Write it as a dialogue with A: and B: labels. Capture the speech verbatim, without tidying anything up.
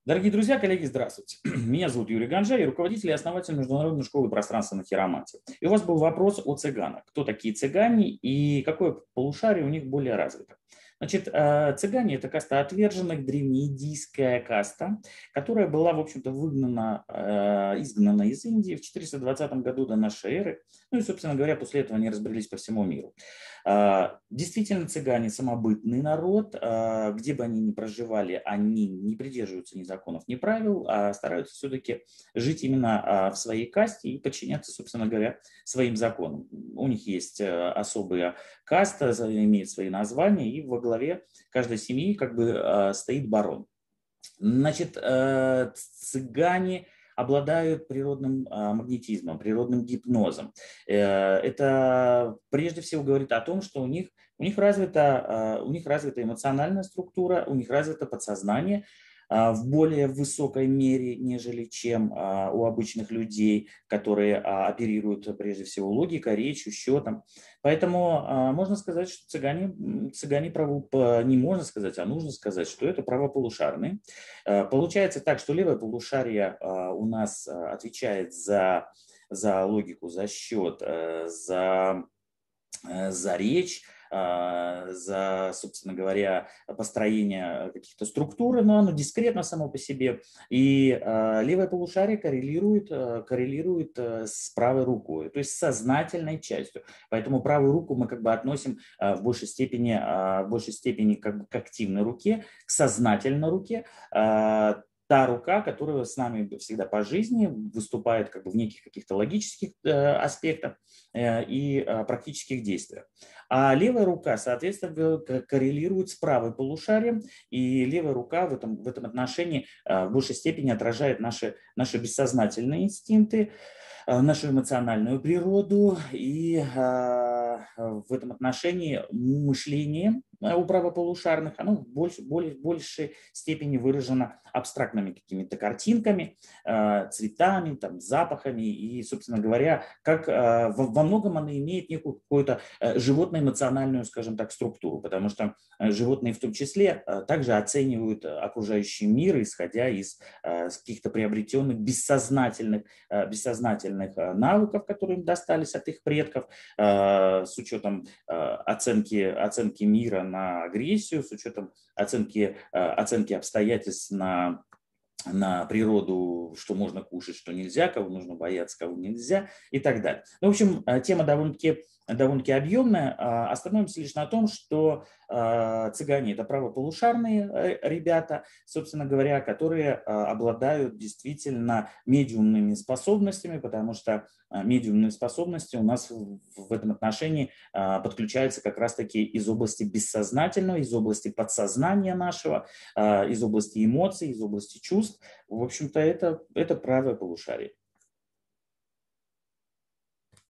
A: Дорогие друзья, коллеги, здравствуйте. Меня зовут Юрий Ганжа, я руководитель и основатель Международной школы пространственной хиромантии. И у вас был вопрос о цыганах. Кто такие цыгане и какое полушарие у них более развито? Значит, э, цыгане – это каста отверженных, древнеиндийская каста, которая была, в общем-то, выгнана, э, изгнана из Индии в четыреста двадцатом году до нашей эры. Ну и, собственно говоря, после этого они разбрелись по всему миру. Э, Действительно, цыгане – самобытный народ. Э, Где бы они ни проживали, они не придерживаются ни законов, ни правил, а стараются все-таки жить именно а, в своей касте и подчиняться, собственно говоря, своим законам. У них есть э, особая каста, за- имеет свои названия, и во главе каждой семьи как бы э, стоит барон. Значит, э, цыгане обладают природным а, магнетизмом, природным гипнозом. Э, Это прежде всего говорит о том, что у них, у них развита, а, у них развита эмоциональная структура, у них развито подсознание а, в более высокой мере, нежели чем а, у обычных людей, которые а, оперируют прежде всего логикой, речью, счетом. Поэтому а, можно сказать, что цыгане, м, цыгане право, по- не можно сказать, а нужно сказать, что это правополушарные. Э, Получается так, что левое полушарие а, у нас а, отвечает за, за логику, за счет, э, за, э, за речь, а, за, собственно говоря, построение каких-то структур, но оно дискретно само по себе. И а, левое полушарие коррелирует, э, коррелирует э, с правой рукой, то есть с сознательной частью. Поэтому правую руку мы как бы относим а, в большей степени, а, в большей степени как бы к активной руке, к сознательной руке. А, Та рука, которая с нами всегда по жизни выступает как бы в неких каких-то логических э, аспектах э, и э, практических действиях. А левая рука, соответственно, коррелирует с правым полушарием, и левая рука в этом, в этом отношении э, в большей степени отражает наши, наши бессознательные инстинкты, э, нашу эмоциональную природу, и э, в этом отношении мышление э, у правополушарных, оно в больш, более, большей степени выражено абстрактными какими-то картинками, э, цветами, там, запахами, и, собственно говоря, как э, во, во многом оно имеет некую какую-то э, животно-эмоциональную, скажем так, структуру, потому что э, животные в том числе э, также оценивают э, окружающий мир, исходя из э, каких-то приобретенных бессознательных, э, бессознательных э, навыков, которые им достались от их предков, э, с учетом э, оценки, оценки мира на агрессию, с учетом оценки, э, оценки обстоятельств на на природу, что можно кушать, что нельзя, кого нужно бояться, кого нельзя и так далее. Ну, в общем, э, тема довольно-таки довольно-таки объемная. А, Остановимся лишь на том, что а, цыгане – это правополушарные э, ребята, собственно говоря, которые а, обладают действительно медиумными способностями, потому что а, медиумные способности у нас в в этом отношении а, подключаются как раз-таки из области бессознательного, из области подсознания нашего, а, из области эмоций, из области чувств. В общем-то, это, это правое полушарие.